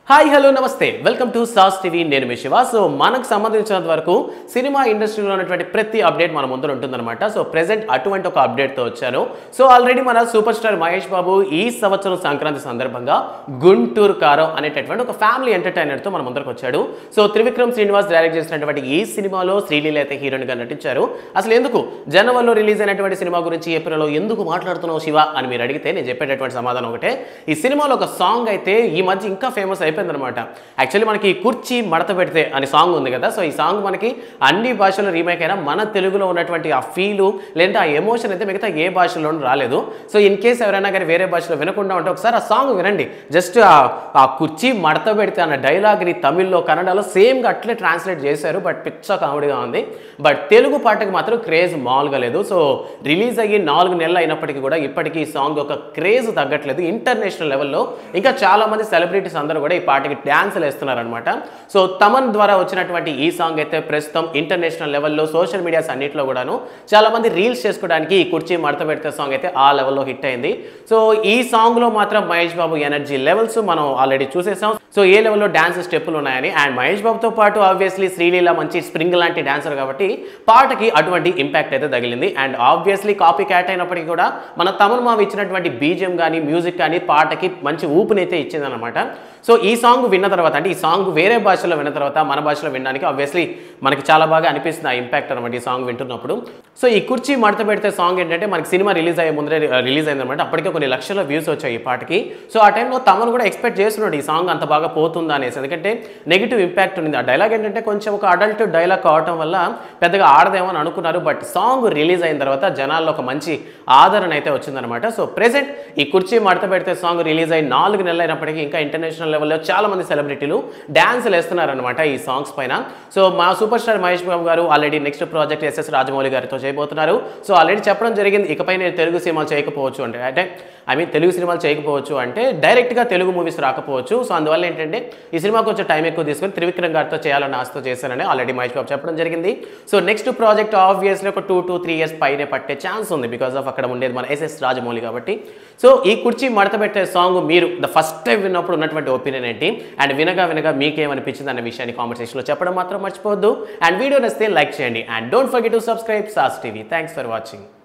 Hi hello నమస్తే welcome to SAS TV నేను మీ శివ. సో మనకు సంబంధించినంత వరకు సినిమా ఇండస్ట్రీలో ఉన్నటువంటి ప్రతి అప్డేట్ మన ముందు ఉంటుందన్నమాట. సో ప్రెజెంట్ అటువంటి ఒక అప్డేట్తో వచ్చాను. సో ఆల్రెడీ మన సూపర్ స్టార్ మహేష్ బాబు ఈ సంవత్సరం సంక్రాంతి సందర్భంగా గుంటూరు కారం అనేటటువంటి ఒక ఫ్యామిలీ ఎంటర్టైనర్తో మన ముందరకు వచ్చాడు. సో త్రివిక్రమ్ శ్రీనివాస్ డైరెక్ట్ చేసినటువంటి ఈ సినిమాలో శ్రీలీల అయితే హీరోయిన్గా నటించారు. అసలు ఎందుకు జనవరిలో రిలీజ్ అయినటువంటి సినిమా గురించి ఏప్రిల్లో ఎందుకు మాట్లాడుతున్నావు శివ అని మీరు అడిగితే నేను చెప్పేటటువంటి సమాధానం ఒకటే, ఈ సినిమాలో ఒక సాంగ్ అయితే ఈ మధ్య ఇంకా ఫేమస్ అయిపోయిందనమాట. యాక్చువల్లీ మనకి కుర్చీ మడత పెడితే అనే సాంగ్ ఉంది కదా. సో ఈ సాంగ్ మనకి అన్ని భాషల్లో రీమేక్ అయినా మన తెలుగులో ఉన్నటువంటి ఆ ఫీలు లేదంటే ఆ ఎమోషన్ అయితే మిగతా ఏ భాషలోనూ రాలేదు. సో ఇన్ కేస్ ఎవరైనా కానీ వేరే భాషలో వినకుండా ఉంటే ఒకసారి ఆ సాంగ్ వినండి. జస్ట్ ఆ కుర్చీ మడత పెడితే అన్న డైలాగ్ని తమిళ్లో కన్నడలో సేమ్గా అట్లే ట్రాన్స్లేట్ చేశారు. బట్ పిచ్చ కామెడీగా ఉంది. బట్ తెలుగు పాటకి మాత్రం క్రేజ్ మామూలుగా లేదు. సో రిలీజ్ అయ్యి 4 నెలలు అయినప్పటికీ కూడా ఇప్పటికీ ఈ సాంగ్ ఒక క్రేజ్ తగ్గట్లేదు. ఇంటర్నేషనల్ లెవెల్లో ఇంకా చాలామంది సెలబ్రిటీస్ అందరూ కూడా ఈ పాటకి డ్యాన్సులు వేస్తున్నారనమాట. సో తమన్ ద్వారా వచ్చినటువంటి ఈ సాంగ్ అయితే ప్రస్తుతం ఇంటర్నేషనల్ లెవెల్లో సోషల్ మీడియాస్ అన్నింటిలో కూడాను చాలామంది రీల్స్ చేసుకోవడానికి ఈ కుర్చీ మడత పెడితే సాంగ్ అయితే ఆ లెవెల్లో హిట్ అయింది. సో ఈ సాంగ్లో మాత్రం మహేష్ బాబు ఎనర్జీ లెవెల్స్ మనం ఆల్రెడీ చూసేసాం. సో ఏ లెవెల్లో డ్యాన్స్ స్టెప్పులు ఉన్నాయని. అండ్ మహేష్ బాబుతో పాటు ఆబ్వియస్లీ శ్రీలీల మంచి స్ప్రింగ్ లాంటి డాన్సర్ కాబట్టి పాటకి అటువంటి ఇంపాక్ట్ అయితే తగిలింది. అండ్ ఆబ్వియస్లీ కాపీ క్యాట్ అయినప్పటికీ కూడా మన తమన్ మావి ఇచ్చినటువంటి బీజిఎం కానీ మ్యూజిక్ కానీ పాటకి మంచి ఊపునైతే ఇచ్చిందనమాట. సో ఈ సాంగ్ విన్న తర్వాత అంటే ఈ సాంగ్ వేరే భాషలో విన్న తర్వాత మన భాషలో వినడానికి ఆబ్వియస్లీ మనకి చాలా బాగా అనిపిస్తుంది ఆ ఇంపాక్ట్ అనమాట ఈ సాంగ్ వింటున్నప్పుడు. సో ఈ కుర్చీ మడత పెడితే సాంగ్ ఏంటంటే మనకి సినిమా రిలీజ్ అయ్యే ముందరే రిలీజ్ అయిందనమాట. అప్పటికే కొన్ని లక్షల వ్యూస్ వచ్చాయి ఈ పాటకి. సో ఆ టైంలో తమను కూడా ఎక్స్పెక్ట్ చేస్తున్నాడు ఈ సాంగ్ అంత బాగా పోతుందా అనేసి. ఎందుకంటే నెగిటివ్ ఇంపాక్ట్ ఉంది. ఆ డైలాగ్ ఏంటంటే కొంచెం ఒక అడల్ట్ డైలాగ్ కావటం వల్ల పెద్దగా ఆడదేమో అని అనుకున్నారు. బట్ సాంగ్ రిలీజ్ అయిన తర్వాత జనాల్లో ఒక మంచి ఆదరణ అయితే వచ్చిందనమాట. సో ప్రెజెంట్ ఈ కుర్చీ మడత పెడితే సాంగ్ రిలీజ్ అయ్యి 4 నెలలు అయినప్పటికీ ఇంకా ఇంటర్నేషనల్ లెవెల్లో చాలా మంది సెలబ్రిటీలు డ్యాన్సులు వేస్తున్నారనమాట ఈ సాంగ్స్ పైన. సో మా సూపర్ స్టార్ మహేష్ బాబు గారు already next project SS Rajamouli గారితో చేయబోతున్నారు. సో ఆల్రెడీ చెప్పడం జరిగింది ఇకపై నేను తెలుగు సినిమాలు చేయకపోవచ్చు అంటే తెలుగు సినిమాలు చేయకపోవచ్చు అంటే డైరెక్ట్గా తెలుగు మూవీస్ రాకపోవచ్చు. సో అందువల్ల ఏంటంటే ఈ సినిమా కొంచెం టైం ఎక్కువ తీసుకొని త్రివిక్రమ్ గారితో చేయాలని ఆశతో చేశానని ఆల్రెడీ మహేష్ బాబు చెప్పడం జరిగింది. సో నెక్స్ట్ ప్రాజెక్ట్ ఆబ్వియస్లీ ఒక 2 to 3 ఇయర్స్ పైనే పట్టే ఛాన్స్ ఉంది బికాస్ ఆఫ్ అక్కడ ఉండేది మన ఎస్ఎస్ రాజమౌళి కాబట్టి. సో ఈ కుర్చీ మడత పెట్టే సాంగ్ మీరు ద ఫస్ట్ టైం విన్నప్పుడు ఉన్నటువంటి ఒపీనియన్ ఏంటి అండ్ వినగా మీకేమనిపించింది అన్న విషయాన్ని కామెంట్ సెక్షన్లో చెప్పడం మాత్రం మర్చిపోవద్దు. అండ్ వీడియో నచ్చితే లైక్ చేయండి and don't forget to subscribe SAS TV. Thanks for watching.